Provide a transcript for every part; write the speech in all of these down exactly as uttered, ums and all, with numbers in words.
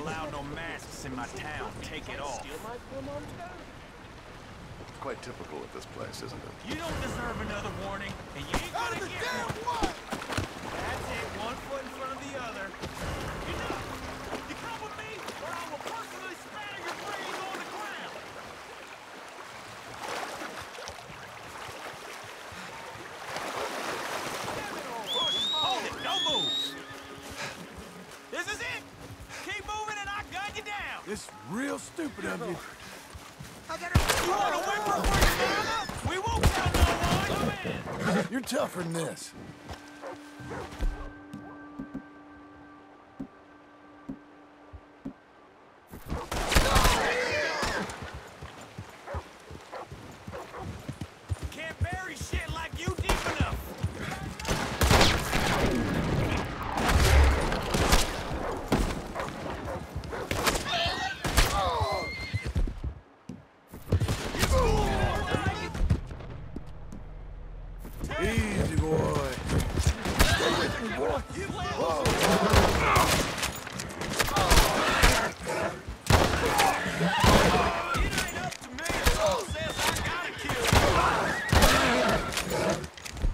allow no masks in my town. Take it off. It's quite typical of this place, isn't it? You don't deserve another warning, and you ain't gonna get one. That's it, one foot in front of the other. Enough! You come with me, or I will personally spatter your brains on the ground! Hold it, don't move! This is it! Keep moving and I gun you down! It's real stupid of you. You wanna whimper for your mama? We won't tell no one! Come in! You're tougher than this. Can't bury shit like you deep enough! Easy, boy. Stay with me, boy. You whoa. It ain't up to me if someone says I gotta kill you.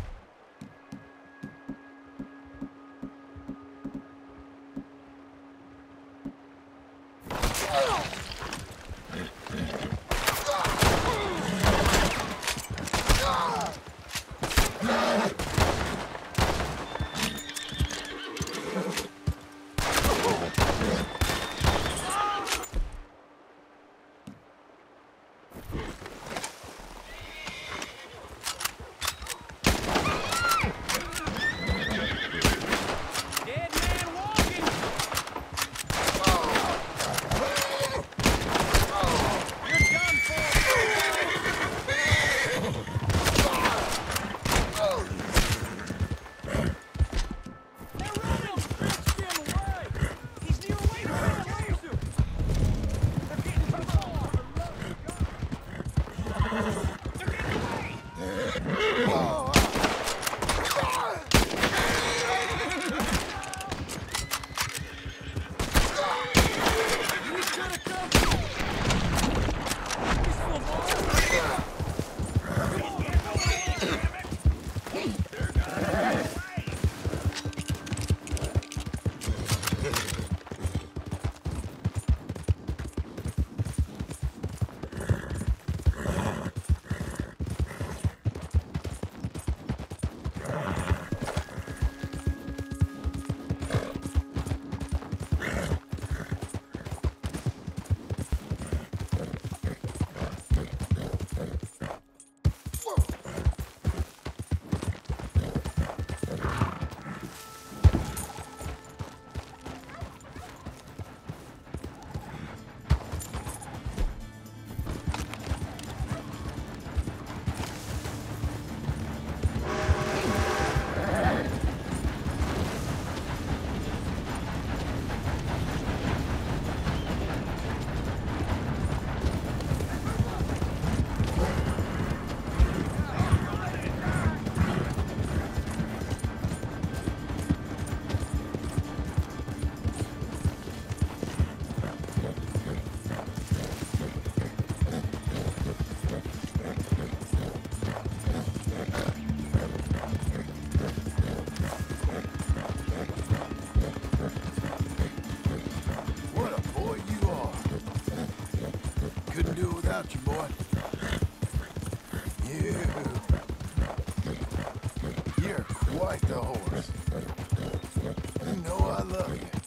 Dead man walking! You're done for! They're running! Stay in the way! He's near away from the laser! They're getting close! They're getting away! What a boy you are. Couldn't do it without you, boy. You. You're quite the horse. You know I love you.